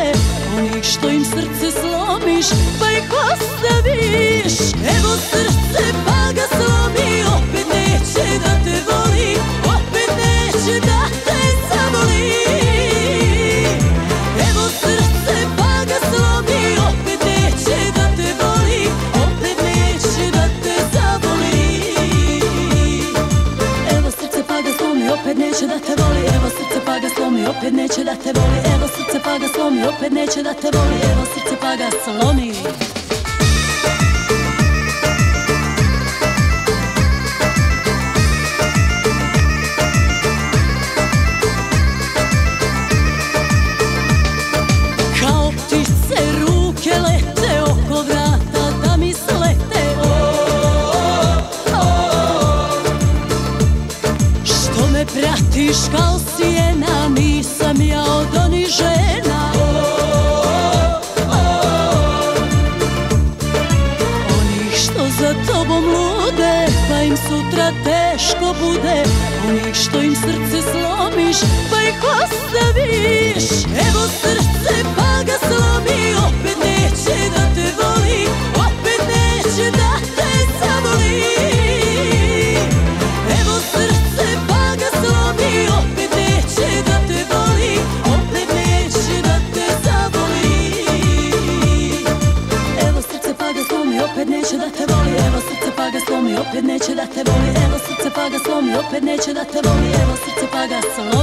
bude, onih što im srce slomiš pa ih ostaviš. Evo srce pa ga slomi, opet neće da te voli, opet neće da te zavoli. Evo srce pa ga slomi, opet neće da te voli, opet neće da te zavoli. Evo srce pa ga slomi, opet neće da te voli. Evo srce pa ga slomi, opet neće da te voli. Evo srce pa ga slomi, opet neće da te voli. Evo srce pa ga slomi. Kao ptice ruke lete oko vrata da mi slete. Što me pratiš kao sjena, nisam ja od onih žena. Onih što za tobom lude, pa im sutra teško bude, onih što im srce slomiš pa ih ostaviš. Evo srce pa ga slomi, opet neće da te voli, opet neće da te zavoli. Evo srce pa ga slomi, opet neće da te voli, opet neće da te zavoli. Evo srce pa ga slomi, opet neće da te voli. Evo srce pa ga slomi, opet neće da te voli. Evo srce pa ga slomi, opet neće da te voli. Evo srce pa ga slomi.